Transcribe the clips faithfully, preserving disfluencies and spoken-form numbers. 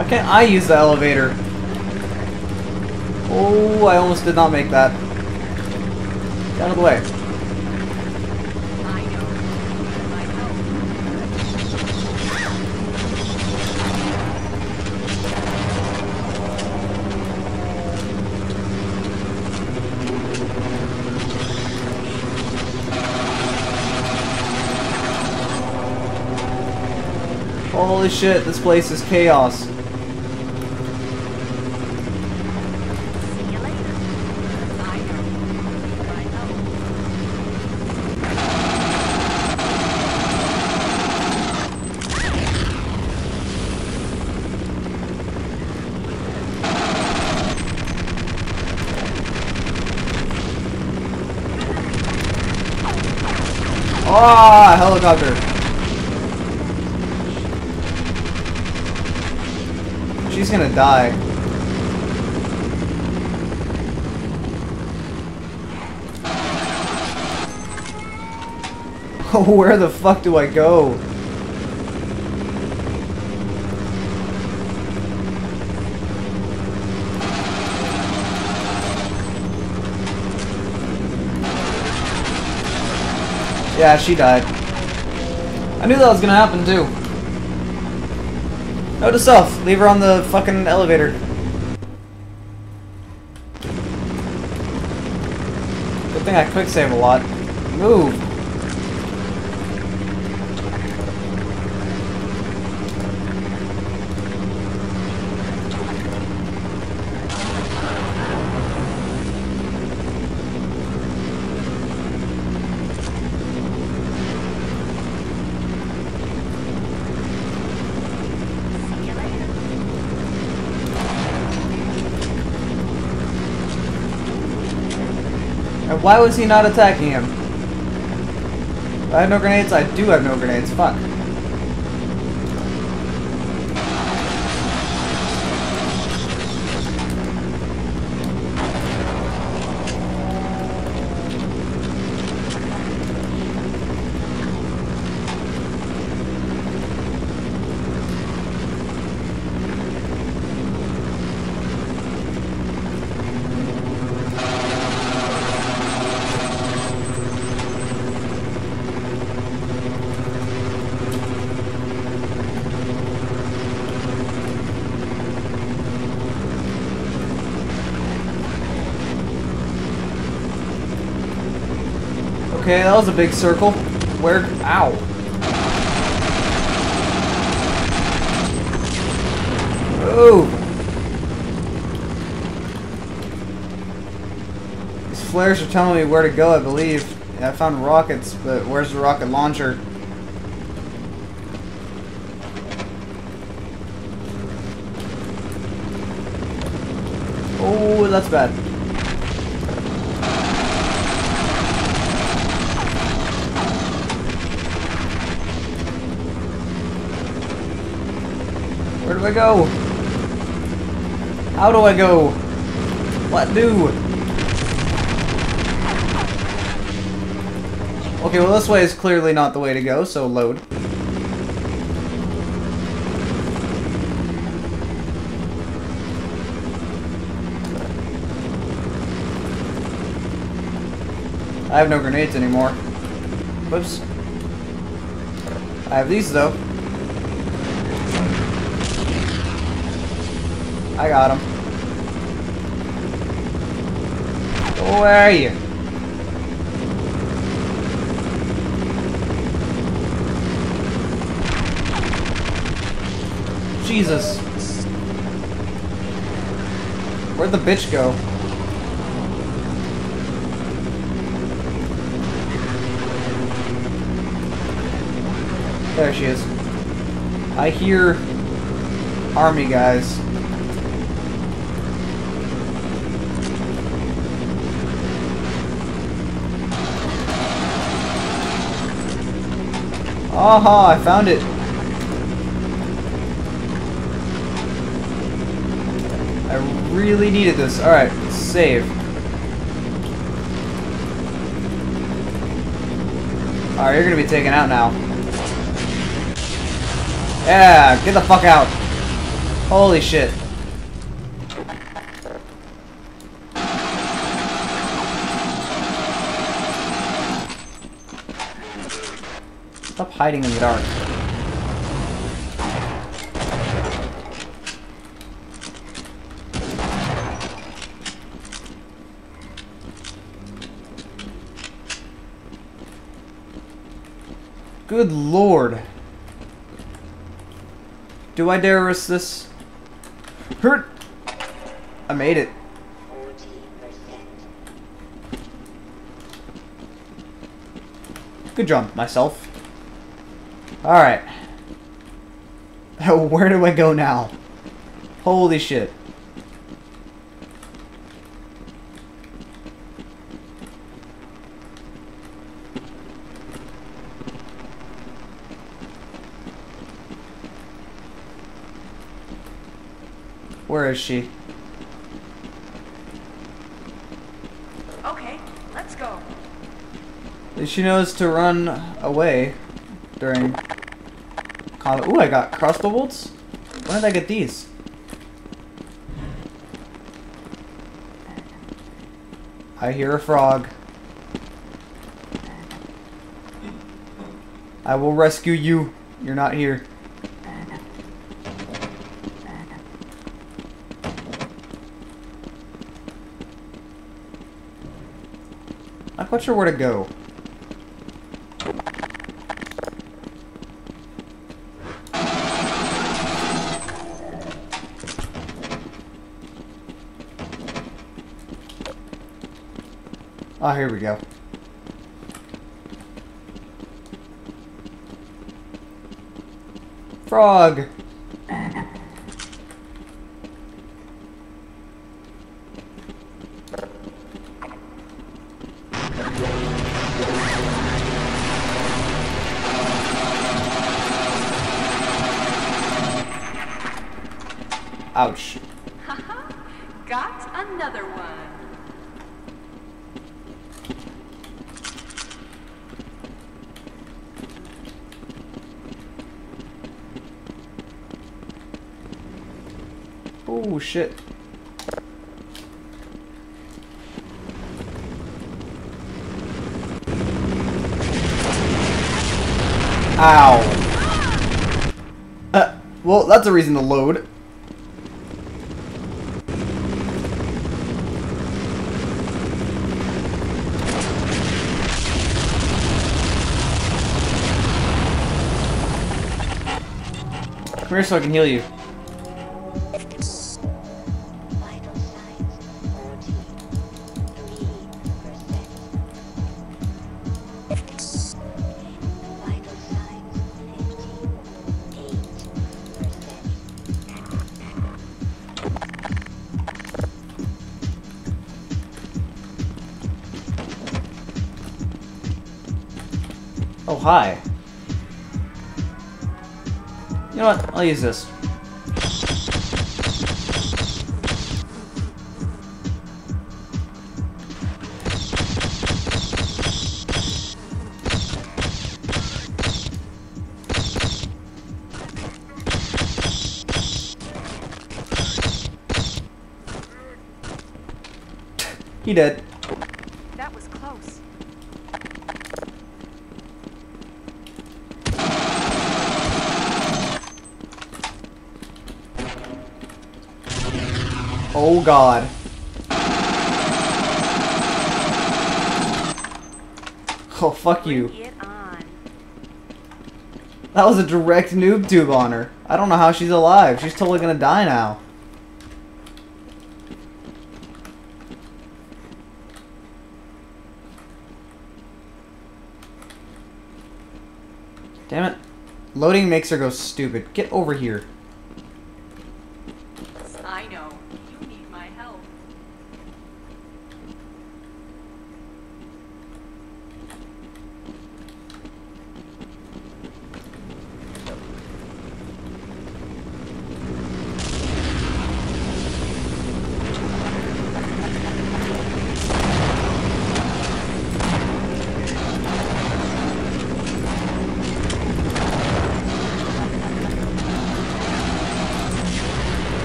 Why can't I use the elevator? Oh, I almost did not make that. Get out of the way. Holy shit, this place is chaos. Ah, helicopter. She's gonna die. Oh, where the fuck do I go? Yeah, she died. I knew that was gonna happen too. Note to self, leave her on the fucking elevator. Good thing I quick save a lot. Move. And why was he not attacking him? I have no grenades? I do have no grenades. Fuck. Okay, that was a big circle. Where? Ow. Oh. These flares are telling me where to go, I believe. Yeah, I found rockets, but where's the rocket launcher? Oh, that's bad. Where do I go? How do I go? What do? Okay, well this way is clearly not the way to go, so load. I have no grenades anymore. Whoops. I have these though. I got him. Where are you? Jesus. Where'd the bitch go? There she is. I hear army guys. Aha, I found it. I really needed this. Alright, save. Alright, you're gonna be taken out now. Yeah, get the fuck out. Holy shit. Stop hiding in the dark. Good lord. Do I dare risk this? Hurt! I made it. Good job, myself. Alright. Where do I go now? Holy shit. Where is she? Okay, let's go. At least she knows to run away during combat. Ooh, I got crossbow bolts? When did I get these? I hear a frog. I will rescue you. You're not here. I'm not sure where to go. Oh, here we go. Frog! Ouch. Haha, got another one. Oh shit. Ow. Uh, well, that's a reason to load. Come here so I can heal you. Oh, hi. You know what? I'll use this. He did. That was close. Oh god. Oh, fuck you. Bring it on. That was a direct noob tube on her. I don't know how she's alive. She's totally gonna die now. Damn it. Loading makes her go stupid. Get over here. I know. You need my help.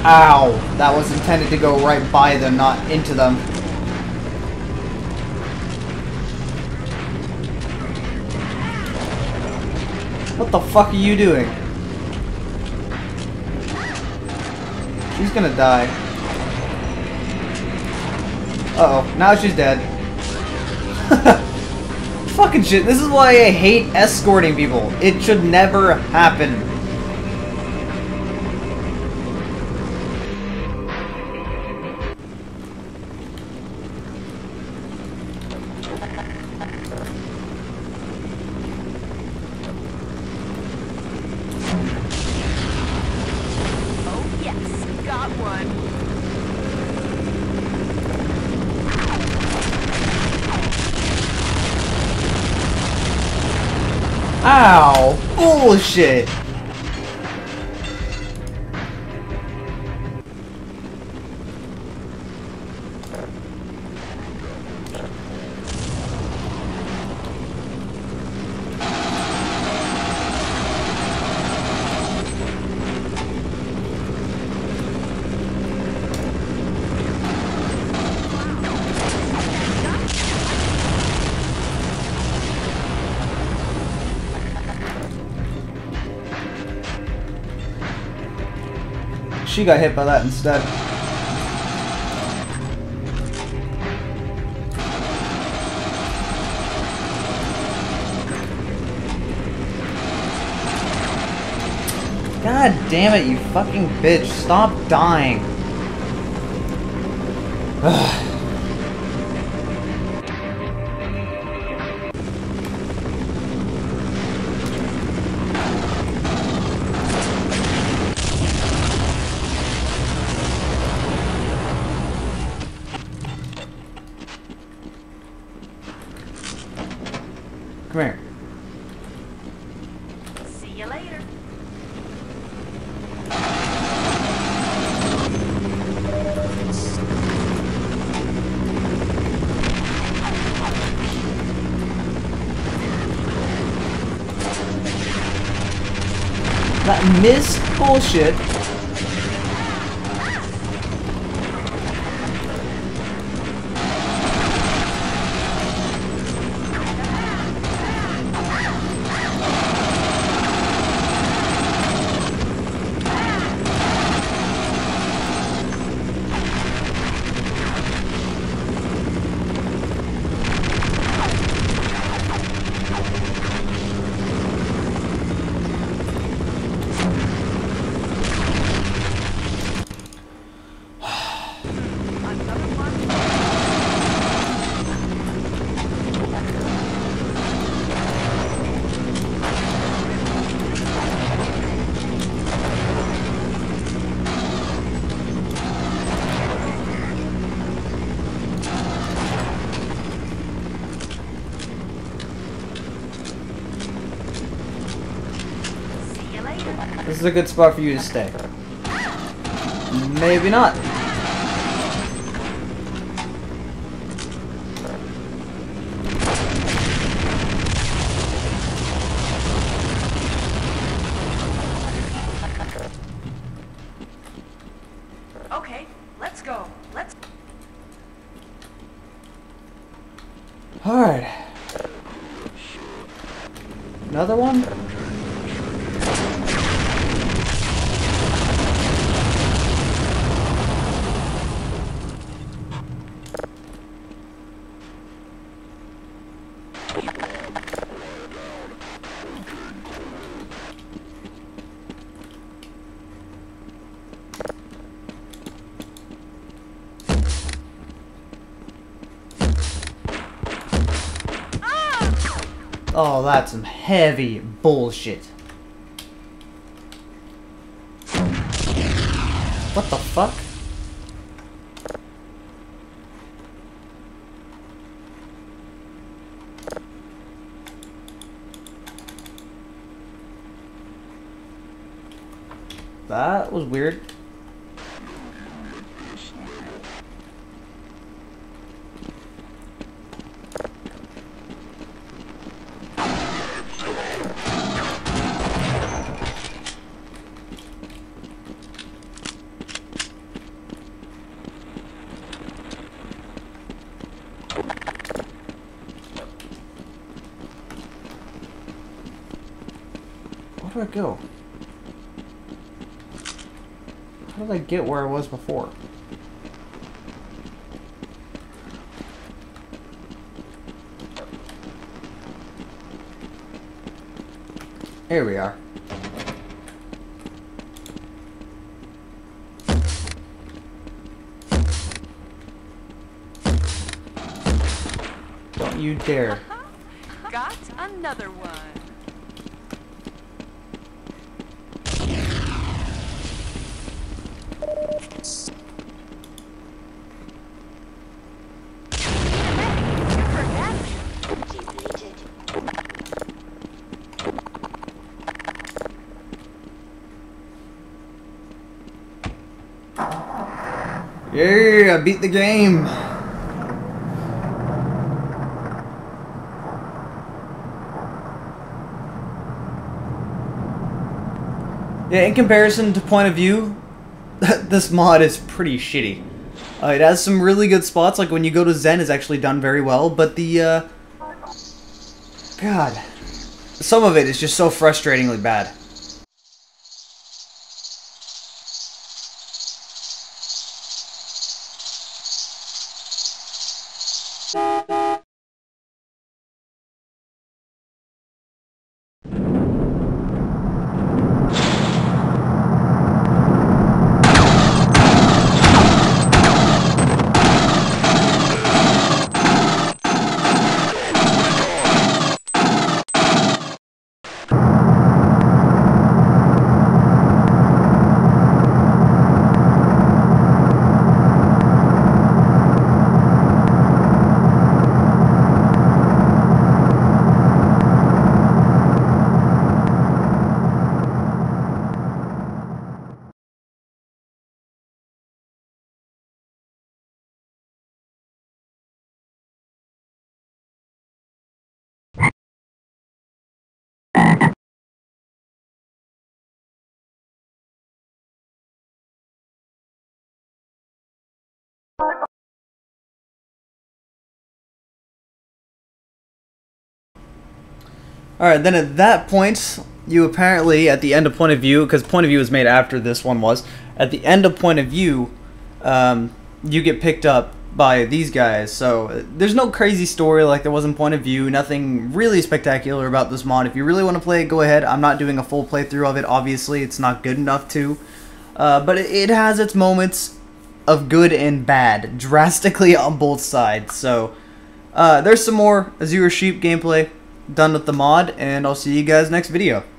Ow! That was intended to go right by them, not into them. What the fuck are you doing? She's gonna die. Uh-oh, now she's dead. Fucking shit, this is why I hate escorting people. It should never happen. Oh yes, got one. Ow! Bullshit! She got hit by that instead. God damn it, you fucking bitch. Stop dying. Ugh. Come here. See you later. That missed bullshit. This is a good spot for you to stay. Maybe not. Okay, let's go. Let's. Alright. Another one? Oh, that's some heavy bullshit. What the fuck? That was weird. do I go? How did I get where I was before? Here we are. Don't you dare. Got another one. Yeah, I beat the game. Yeah, in comparison to point of view, this mod is pretty shitty. Uh, it has some really good spots, like when you go to Zen is actually done very well, but the, uh... God. Some of it is just so frustratingly bad. Alright, then at that point, you apparently, at the end of point of view, because point of view was made after this one was, at the end of point of view, um, you get picked up by these guys. So there's no crazy story like there was in point of view, nothing really spectacular about this mod. If you really want to play it, go ahead. I'm not doing a full playthrough of it, obviously, it's not good enough to. Uh, but it, it has its moments of good and bad, drastically on both sides. So uh, there's some more Azure Sheep gameplay done with the mod, and I'll see you guys next video.